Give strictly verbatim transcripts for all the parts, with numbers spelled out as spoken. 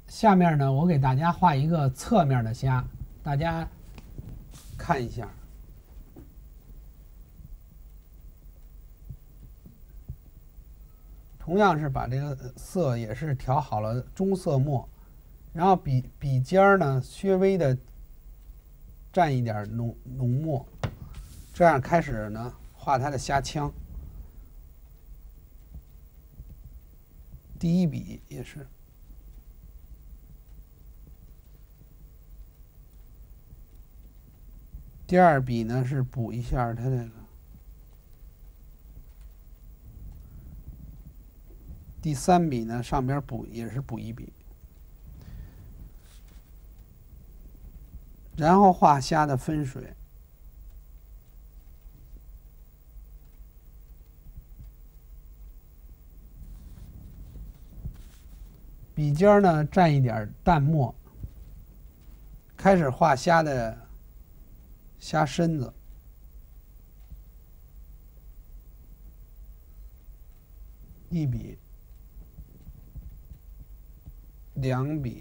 下面呢，我给大家画一个侧面的虾，大家看一下。同样是把这个色也是调好了中色墨，然后笔笔尖儿呢稍微的蘸一点浓浓墨，这样开始呢画它的虾腔。第一笔也是。第二笔呢是补一下它这个，第三笔呢上边补也是补一笔，然后画虾的分水，笔尖呢蘸一点淡墨，开始画虾的虾身子。一笔，两笔，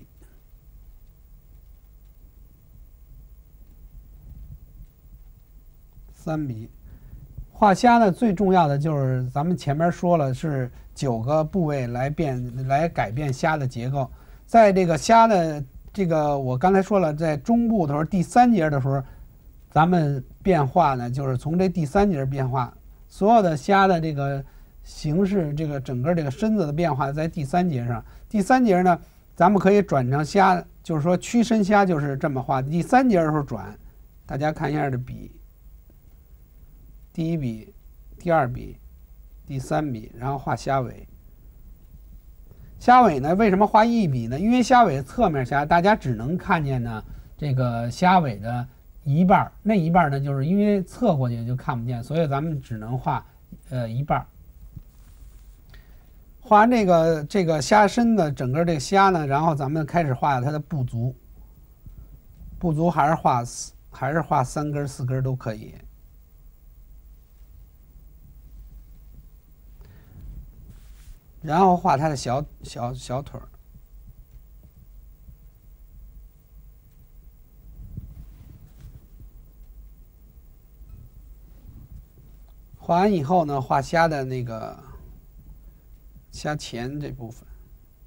三笔。画虾呢，最重要的就是咱们前面说了，是九个部位来变来改变虾的结构。在这个虾的这个，我刚才说了，在中部的时候，第三节的时候，咱们变化呢，就是从这第三节变化，所有的虾的这个形式，这个整个这个身子的变化在第三节上。第三节呢，咱们可以转成虾，就是说屈身虾就是这么画。第三节的时候转，大家看一下这笔。第一笔，第二笔，第三笔，然后画虾尾。虾尾呢，为什么画一笔呢？因为虾尾侧面虾，大家只能看见呢这个虾尾的一半，那一半呢，就是因为侧过去就看不见，所以咱们只能画呃一半。画完这个这个虾身的整个这个虾呢，然后咱们开始画它的部足。部足还是画还是画三根四根都可以。然后画它的小小小腿儿，画完以后呢，画虾的那个虾钳这部分。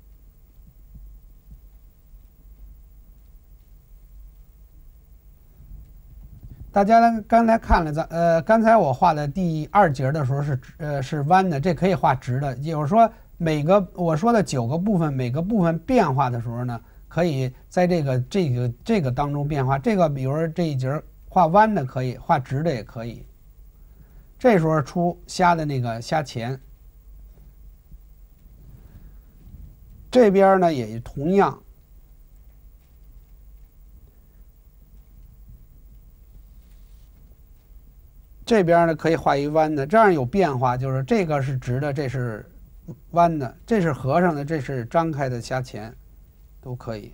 大家刚才看了咱呃，刚才我画的第二节的时候是呃是弯的，这可以画直的。也就是说，每个我说的九个部分，每个部分变化的时候呢，可以在这个这个这个当中变化。这个比如说这一节画弯的可以，画直的也可以。这时候出虾的那个虾钳，这边呢也同样。这边呢可以画一弯的，这样有变化，就是这个是直的，这是弯的，这是合上的，这是张开的虾钳，都可以。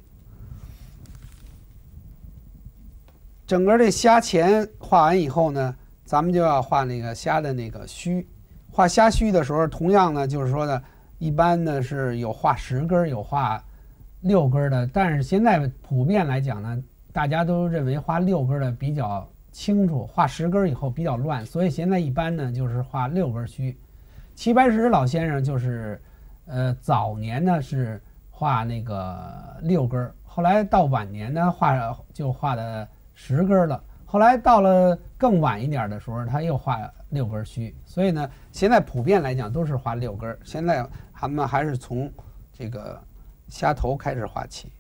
整个这虾钳画完以后呢，咱们就要画那个虾的那个须。画虾须的时候，同样呢，就是说呢，一般呢是有画十根，有画六根的，但是现在普遍来讲呢，大家都认为画六根的比较清楚，画十根以后比较乱，所以现在一般呢就是画六根须。齐白石老先生就是，呃，早年呢是画那个六根，后来到晚年呢画就画的十根了，后来到了更晚一点的时候，他又画六根须。所以呢，现在普遍来讲都是画六根。现在他们还是从这个虾头开始画起，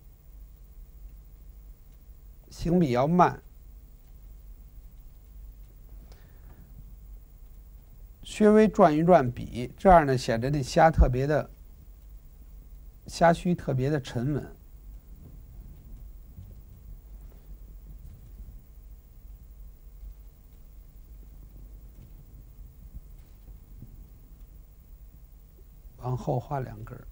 行笔要慢。稍微转一转笔，这样呢显得这虾特别的虾须特别的沉稳。往后画两根。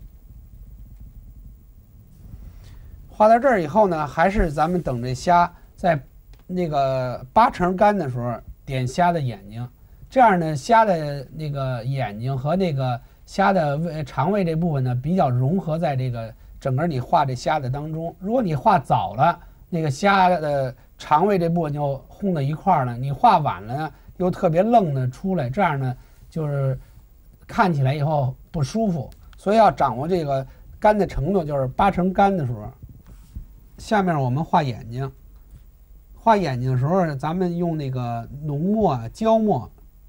画到这儿以后呢，还是咱们等这虾在那个八成干的时候点虾的眼睛，这样呢，虾的那个眼睛和那个虾的胃肠胃这部分呢，比较融合在这个整个你画这虾的当中。如果你画早了，那个虾的肠胃这部分就烘到一块儿了，你画晚了呢，又特别愣的出来，这样呢，就是看起来以后不舒服。所以要掌握这个干的程度，就是八成干的时候。下面我们画眼睛，画眼睛的时候，咱们用那个浓墨、焦墨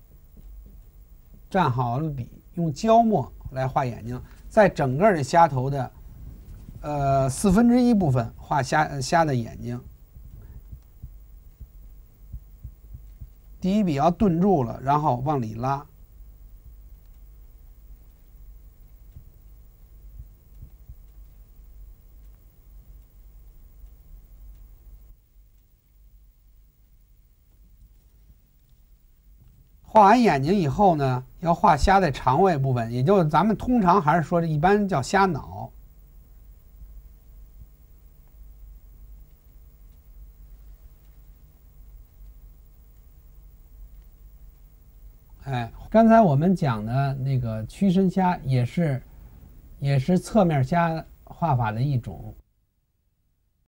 蘸好了笔，用焦墨来画眼睛，在整个的虾头的呃四分之一部分画虾虾的眼睛。第一笔要顿住了，然后往里拉。画完眼睛以后呢，要画虾的肠胃部分，也就是咱们通常还是说这一般叫虾脑。哎，刚才我们讲的那个屈身虾也是，也是侧面虾画法的一种。